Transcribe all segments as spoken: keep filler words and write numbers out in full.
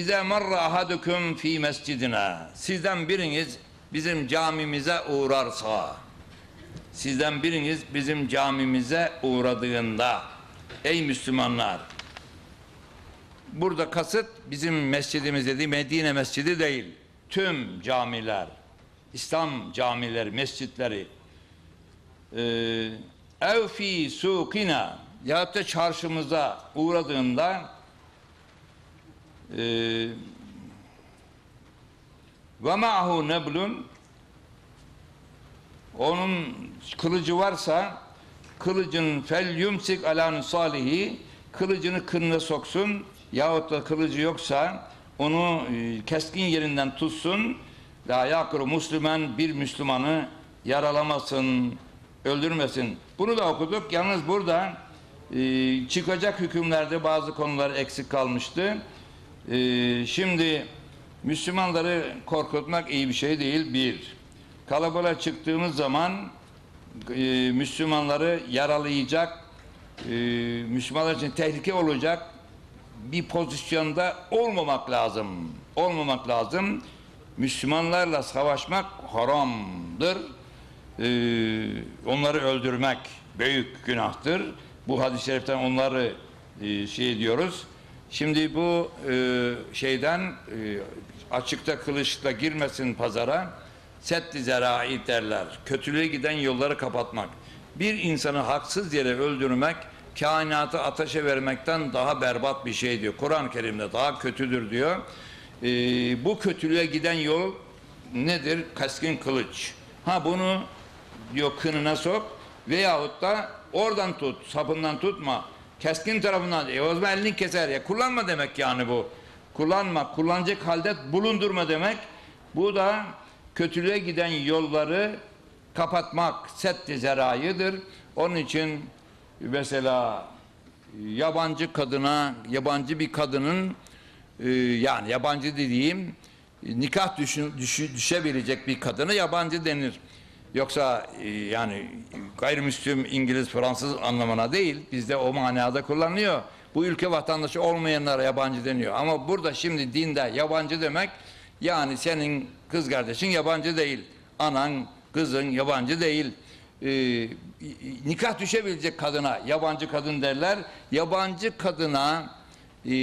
İza marra ahadukum fi mescidina. Sizden biriniz bizim camimize uğrarsa, sizden biriniz bizim camimize uğradığında, ey Müslümanlar, burada kasıt bizim mescidimiz dediği Medine mescidi değil, tüm camiler, İslam camileri, mescitleri, ev fi sukina, yahut da çarşımıza uğradığında ve ma'hu neblun, onun kılıcı varsa kılıcın fel yumsik ala nusalihi, kılıcını kınına soksun, yahut da kılıcı yoksa onu keskin yerinden tutsun, la yakru Müslüman, bir Müslümanı yaralamasın, öldürmesin. Bunu da okuduk. Yalnız burada e, çıkacak hükümlerde bazı konular eksik kalmıştı. E, şimdi Müslümanları korkutmak iyi bir şey değil. Bir, kalabalığa çıktığımız zaman e, Müslümanları yaralayacak, e, Müslümanlar için tehlike olacak bir pozisyonda olmamak lazım. Olmamak lazım. Müslümanlarla savaşmak haramdır. Ee, onları öldürmek büyük günahtır. Bu hadis-i şeriften onları e, şey diyoruz. Şimdi bu e, şeyden e, açıkta kılıçla girmesin pazara, setti zerai derler. Kötülüğe giden yolları kapatmak. Bir insanı haksız yere öldürmek, kainatı ateşe vermekten daha berbat bir şey diyor. Kur'an-ı Kerim'de daha kötüdür diyor. Ee, bu kötülüğe giden yol nedir? Keskin kılıç. Ha bunu diyor kınına sok veyahut da oradan tut, sapından tutma. Keskin tarafından, e o zaman elini keser ya. Kullanma demek yani bu. Kullanma, kullanacak halde bulundurma demek. Bu da kötülüğe giden yolları kapatmak, setti zerayıdır. Onun için mesela yabancı kadına, yabancı bir kadının e, yani yabancı dediğim nikah düşün, düşü, düşebilecek bir kadına yabancı denir. Yoksa e, yani gayrimüslim İngiliz, Fransız anlamına değil, bizde o manada kullanılıyor. Bu ülke vatandaşı olmayanlara yabancı deniyor. Ama burada şimdi dinde yabancı demek, yani senin kız kardeşin yabancı değil, anan, kızın yabancı değil. E, nikah düşebilecek kadına yabancı kadın derler. Yabancı kadına e,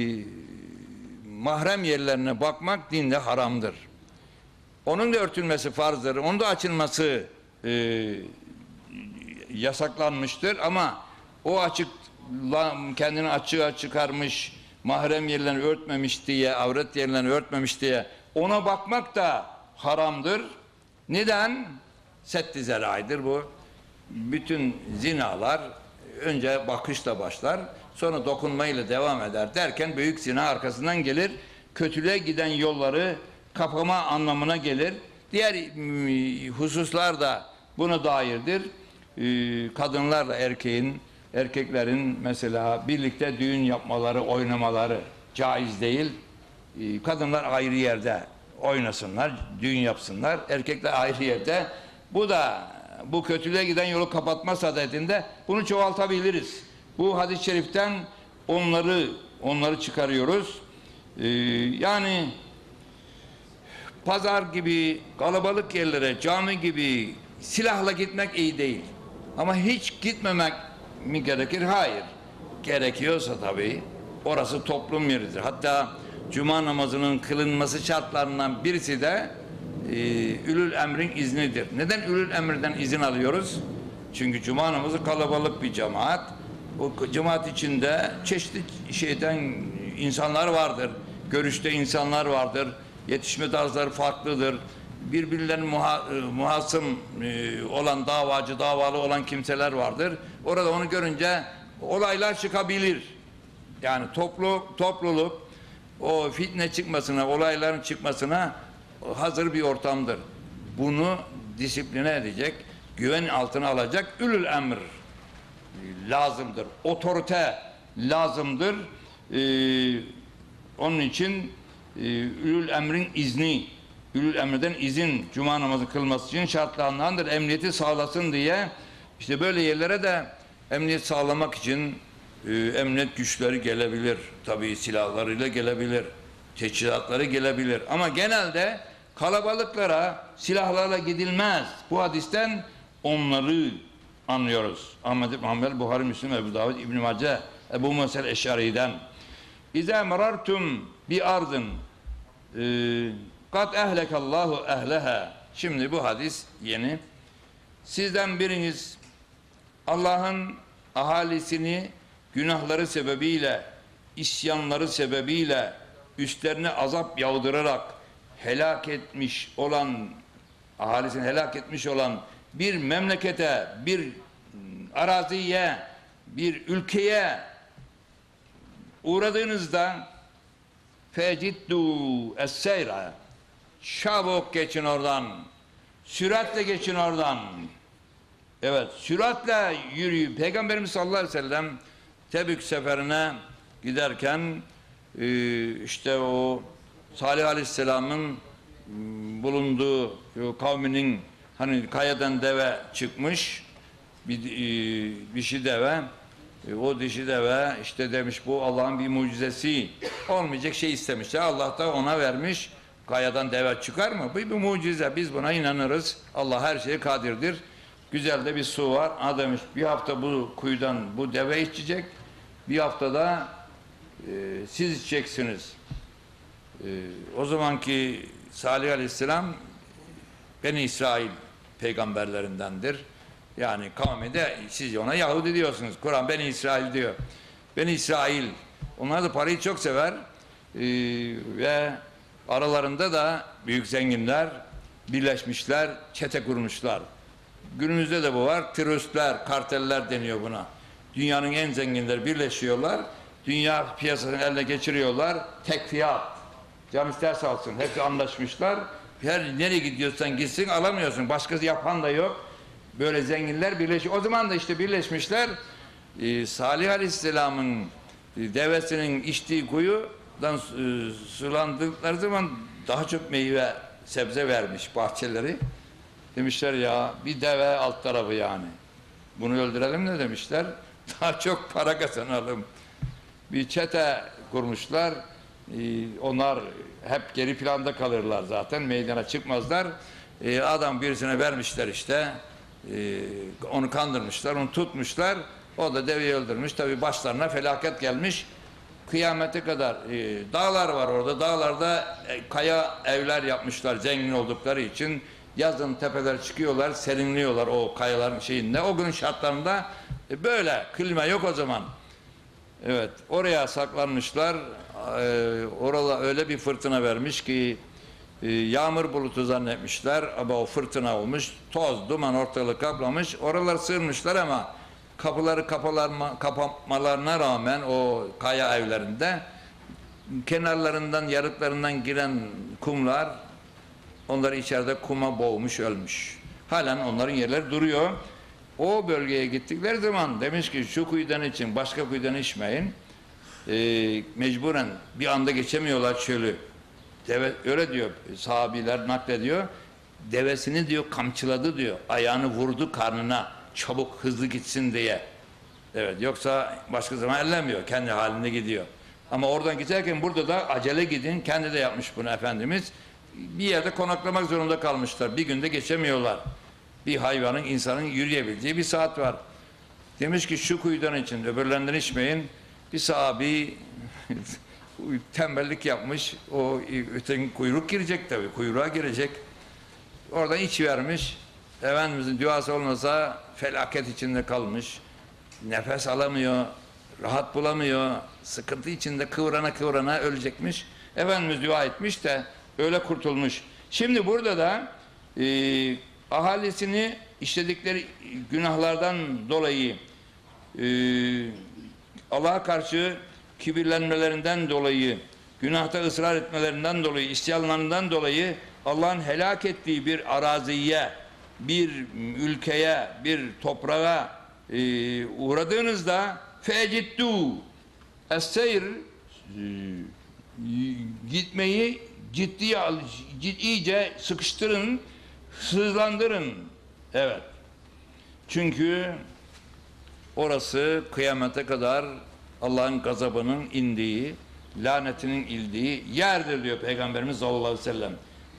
mahrem yerlerine bakmak dinde haramdır. Onun da örtülmesi farzdır. Onun da açılması e, yasaklanmıştır. Ama o açık, kendini açığa çıkarmış, mahrem yerlerini örtmemiş diye, avret yerlerini örtmemiş diye ona bakmak da haramdır. Neden? Setti zeraydır bu. Bütün zinalar önce bakışla başlar, sonra dokunmayla devam eder derken büyük zina arkasından gelir. Kötülüğe giden yolları kapama anlamına gelir. Diğer hususlar da buna dairdir. Kadınlarla erkeğin, erkeklerin mesela birlikte düğün yapmaları, oynamaları caiz değil. Kadınlar ayrı yerde oynasınlar, düğün yapsınlar. Erkekler ayrı yerde. Bu da bu kötülüğe giden yolu kapatma sadedinde bunu çoğaltabiliriz. Bu hadis-i şeriften onları onları çıkarıyoruz. Ee, yani pazar gibi kalabalık yerlere, cami gibi silahla gitmek iyi değil. Ama hiç gitmemek mi gerekir? Hayır. Gerekiyorsa tabii orası toplum yeridir. Hatta cuma namazının kılınması şartlarından birisi de e, ülül emrin iznidir. Neden ülül emirden izin alıyoruz? Çünkü cuma namazı kalabalık bir cemaat. O cemaat içinde çeşitli şeyden insanlar vardır. Görüşte insanlar vardır. Yetişme tarzları farklıdır. Birbirlerine muha, muhasım e, olan, davacı, davalı olan kimseler vardır. Orada onu görünce olaylar çıkabilir. Yani toplu, topluluk o fitne çıkmasına, olayların çıkmasına hazır bir ortamdır. Bunu disipline edecek, güven altına alacak ülül emr lazımdır. Otorite lazımdır. Ee, onun için e, ülül emrin izni, ülül emrden izin cuma namazı kılması için şartlarındandır. Emniyeti sağlasın diye işte böyle yerlere de emniyet sağlamak için e, emniyet güçleri gelebilir. Tabii silahlarıyla gelebilir. teçhizatları gelebilir. Ama genelde kalabalıklara silahlarla gidilmez. Bu hadisten onları anlıyoruz. Ahmed ibn Hanbel, Buhari, Müslim, Ebu Davud, İbn Mace, Ebu Musa el-Eş'ari'den. İza marartum bi ardın kad ehlekallahu ehleha. Şimdi bu hadis yeni. Sizden biriniz Allah'ın ahalisini günahları sebebiyle, isyanları sebebiyle üstlerine azap yağdırarak helak etmiş olan, ahalisini helak etmiş olan bir memlekete, bir araziye, bir ülkeye uğradığınızda feciddu es-seyra, çabuk geçin oradan, süratle geçin oradan. Evet, süratle yürüyüp Peygamberimiz sallallahu aleyhi ve sellem Tebük seferine giderken işte o Salih aleyhisselamın bulunduğu kavminin hani kayadan deve çıkmış, bir dişi deve, o dişi deve işte demiş bu Allah'ın bir mucizesi, olmayacak şey istemişler, Allah da ona vermiş. Kayadan deve çıkar mı? Bu bir mucize, biz buna inanırız. Allah her şeye kadirdir. Güzel de bir su var. Ha demiş bir hafta bu kuyudan bu deve içecek, bir haftada e, siz içeceksiniz. E, o zamanki Salih aleyhisselam Beni İsrail peygamberlerindendir. Yani kavminde siz ona Yahudi diyorsunuz. Kur'an Beni İsrail diyor. Beni İsrail. Onlar da parayı çok sever. E, ve aralarında da büyük zenginler birleşmişler, çete kurmuşlar. Günümüzde de bu var. Tröstler, karteller deniyor buna. Dünyanın en zenginleri birleşiyorlar. Dünya piyasasını eline geçiriyorlar. Tek fiyat. Can isterse alsın. Hepsi anlaşmışlar. Her nereye gidiyorsan gitsin alamıyorsun. Başkası yapan da yok. Böyle zenginler birleşiyor. O zaman da işte birleşmişler. Ee, Salih Aleyhisselam'ın devesinin içtiği kuyudan e, sulandıkları zaman daha çok meyve, sebze vermiş bahçeleri. Demişler ya bir deve alt tarafı yani. Bunu öldürelim ne demişler? Daha çok para kazanalım. Bir çete kurmuşlar. Ee, onlar hep geri planda kalırlar zaten. Meydana çıkmazlar. Ee, adam birisine vermişler işte. Ee, onu kandırmışlar, onu tutmuşlar. O da deveyi öldürmüş. Tabi başlarına felaket gelmiş. Kıyamete kadar e, dağlar var orada. Dağlarda e, kaya evler yapmışlar zengin oldukları için. Yazın tepeler çıkıyorlar, serinliyorlar o kayaların şeyinde. O günün şartlarında e, böyle klima yok o zaman. Evet, oraya saklanmışlar. E, orada öyle bir fırtına vermiş ki e, yağmur bulutu zannetmişler ama o fırtına olmuş. Toz, duman ortalığı kaplamış. Oralar sığınmışlar ama kapıları kapalarma, kapatmalarına rağmen o kaya evlerinde kenarlarından, yarıklarından giren kumlar onları içeride kuma boğmuş, ölmüş. Halen onların yerleri duruyor. O bölgeye gittikleri zaman demiş ki şu kuyudan için başka kuyudan içmeyin. Ee, mecburen bir anda geçemiyorlar çölü. Deve, öyle diyor sahabiler naklediyor. Devesini diyor kamçıladı diyor. Ayağını vurdu karnına çabuk hızlı gitsin diye. Evet yoksa başka zaman ellemiyor. Kendi halinde gidiyor. Ama oradan giderken burada da acele gidin. Kendi de yapmış bunu Efendimiz. Bir yerde konaklamak zorunda kalmışlar. Bir günde geçemiyorlar. Bir hayvanın, insanın yürüyebileceği bir saat var. Demiş ki şu kuyudan için öbürlerinden içmeyin. Bir sahabi tembellik yapmış. O öteki kuyruk girecek tabii. Kuyruğa girecek. Oradan iç vermiş. Efendimizin duası olmasa felaket içinde kalmış. Nefes alamıyor. Rahat bulamıyor. Sıkıntı içinde kıvrana kıvrana ölecekmiş. Efendimiz dua etmiş de öyle kurtulmuş. Şimdi burada da e, ahalisini işledikleri günahlardan dolayı e, Allah'a karşı kibirlenmelerinden dolayı, günahta ısrar etmelerinden dolayı, isyanlarından dolayı Allah'ın helak ettiği bir araziye, bir ülkeye, bir toprağa e, uğradığınızda feciddu es-seyr gitmeyi ciddiye al, iyice sıkıştırın, hızlandırın. Evet. Çünkü orası kıyamete kadar Allah'ın gazabının indiği, lanetinin ildiği yerdir diyor Peygamberimiz sallallahu aleyhi ve sellem.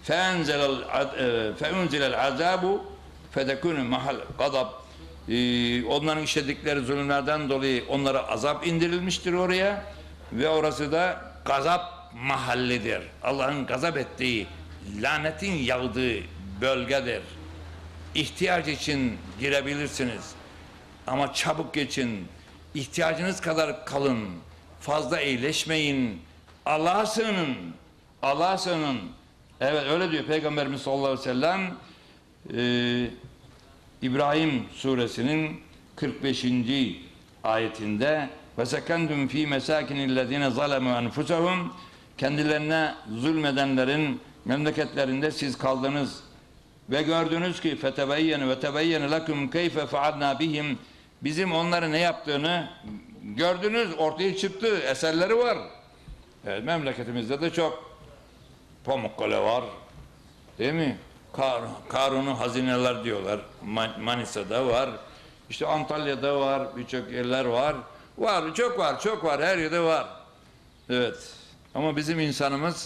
فَاُنْزِلَ الْعَذَابُ فَدَكُنُ mahal gadab. Onların işledikleri zulümlerden dolayı onlara azap indirilmiştir oraya ve orası da gazap mahallidir. Allah'ın gazap ettiği, lanetin yağdığı bölgedir. İhtiyaç için girebilirsiniz ama çabuk geçin. İhtiyacınız kadar kalın. Fazla eğleşmeyin. Allah'a sığının. Allah'a sığının. Evet, öyle diyor Peygamberimiz sallallahu aleyhi ve sellem. Ee, İbrahim suresinin kırk beşinci ayetinde ve sekendum fi mesakinillezine zalemu enfusahum, kendilerine zulmedenlerin memleketlerinde siz kaldınız ve gördünüz ki fetebeyyene ve tebeyyene lekum keyfe feadna bihim, bizim onlara ne yaptığını gördünüz, ortaya çıktı, eserleri var. Evet, memleketimizde de çok. Pamukkale var, değil mi? Kar, Karun'un hazineler diyorlar. Manisa'da var. İşte Antalya'da var. Birçok yerler var. Var, çok var, çok var. Her yerde var. Evet. Ama bizim insanımız,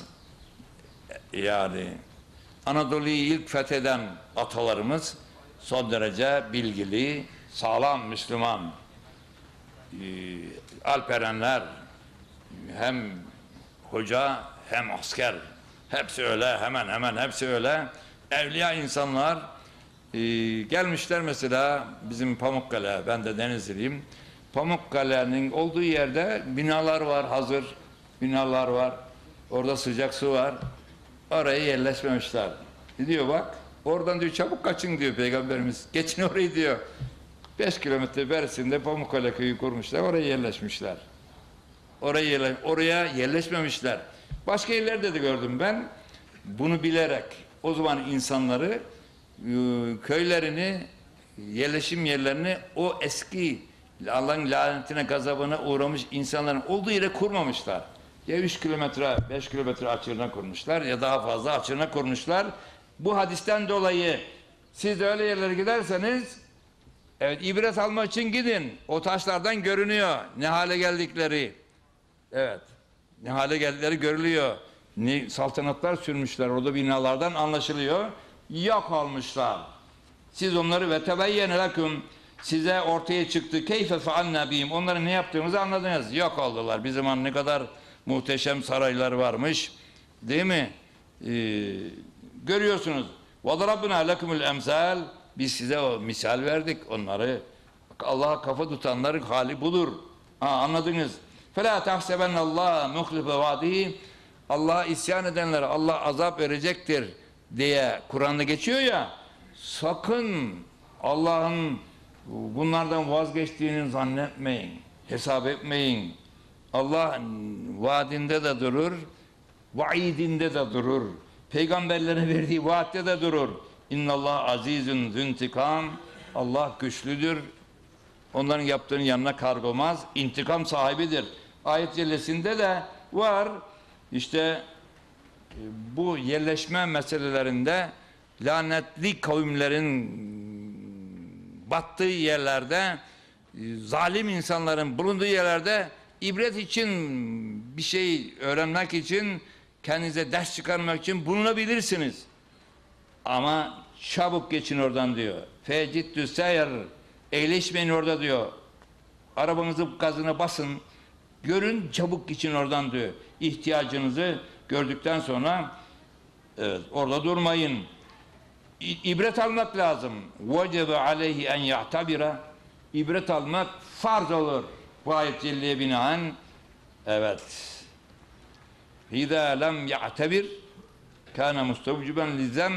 yani Anadolu'yu ilk fetheden atalarımız son derece bilgili, sağlam Müslüman. Ee, Alperenler hem hoca hem asker. Hepsi öyle, hemen hemen hepsi öyle. Evliya insanlar e, gelmişler mesela bizim Pamukkale, ben de Denizliyim. Pamukkale'nin olduğu yerde binalar var, hazır binalar var. Orada sıcak su var. Oraya yerleşmemişler. Diyor bak, oradan diyor çabuk kaçın diyor Peygamberimiz. Geçin orayı diyor. Beş kilometre berisinde Pamukkale köyü kurmuşlar, oraya yerleşmişler. Oraya, yerleş oraya yerleşmemişler. Başka yerlerde de gördüm ben. Bunu bilerek o zaman insanları, köylerini, yerleşim yerlerini o eski Allah'ın lanetine, gazabına uğramış insanların olduğu yere kurmamışlar. Ya üç kilometre, beş kilometre açığına kurmuşlar ya daha fazla açığına kurmuşlar. Bu hadisten dolayı siz de öyle yerlere giderseniz, evet, ibret almak için gidin. O taşlardan görünüyor ne hale geldikleri. Evet. Ne hale geldikleri görülüyor. Ne saltanatlar sürmüşler orada, binalardan anlaşılıyor. Yok olmuşlar. Siz onları ve tebeyyene lekum, size ortaya çıktı. Keyfe fealna bihim, onların ne yaptığımızı anladınız. Yok oldular. Bir zaman ne kadar muhteşem saraylar varmış. Değil mi? Ee, görüyorsunuz. Ve darabbuna lekumul emsal, biz size o misal verdik. Onları Allah'a kafa tutanların hali budur. Ha, anladınız. فَلَا تَحْسَبَنَّ اللّٰهَ مُخْلِفَ وَعْدِهِ, Allah'a isyan edenlere Allah azap verecektir diye Kur'an'da geçiyor ya, sakın Allah'ın bunlardan vazgeçtiğini zannetmeyin, hesap etmeyin. Allah vaadinde de durur, vaidinde de durur, peygamberlere verdiği vaatte de durur. İnnallah azizun züntikam, Allah güçlüdür, onların yaptığının yanına kargomaz, intikam sahibidir. Ayet cellesinde de var. İşte bu yerleşme meselelerinde lanetli kavimlerin battığı yerlerde, zalim insanların bulunduğu yerlerde ibret için, bir şey öğrenmek için, kendinize ders çıkarmak için bulunabilirsiniz. Ama çabuk geçin oradan diyor. Feciddü seyr, eğleşmeyin orada diyor. Arabanızı gazına basın. Görün, çabuk geçin oradan diyor. İhtiyacınızı gördükten sonra, evet, orada durmayın. İ ibret almak lazım. Vecebe aleyhi en ya'tabira. İbret almak farz olur. Bu ayet celleye binaen, evet. İzâ lem ya'tabir kâne mustavciben lizem.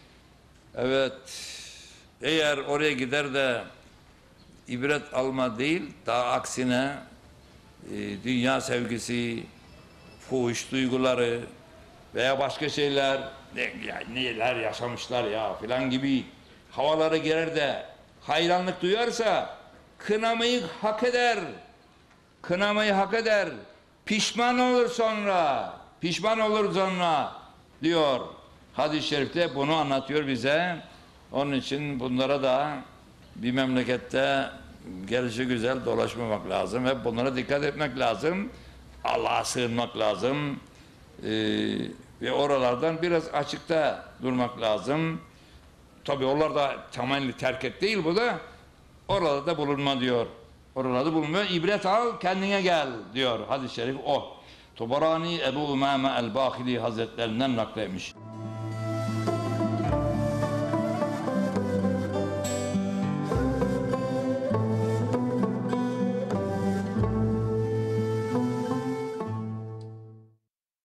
Evet. Eğer oraya gider de ibret alma değil, daha aksine e, dünya sevgisi, fuhuş duyguları veya başka şeyler, ne, ya, neler yaşamışlar ya filan gibi havalara girer de hayranlık duyarsa kınamayı hak eder. Kınamayı hak eder. Pişman olur sonra. Pişman olur sonra diyor. Hadis-i şerifte bunu anlatıyor bize. Onun için bunlara da bir memlekette gelişi güzel dolaşmamak lazım. Hep bunlara dikkat etmek lazım. Allah'a sığınmak lazım. Ee, ve oralardan biraz açıkta durmak lazım. Tabi oralarda temelli terk et değil bu da. Oralarda bulunma diyor. Oralarda bulunma. İbret al, kendine gel diyor hadis-i şerif o. Tabarani Ebu Umame el-Bahili Hazretlerinden naklemiş.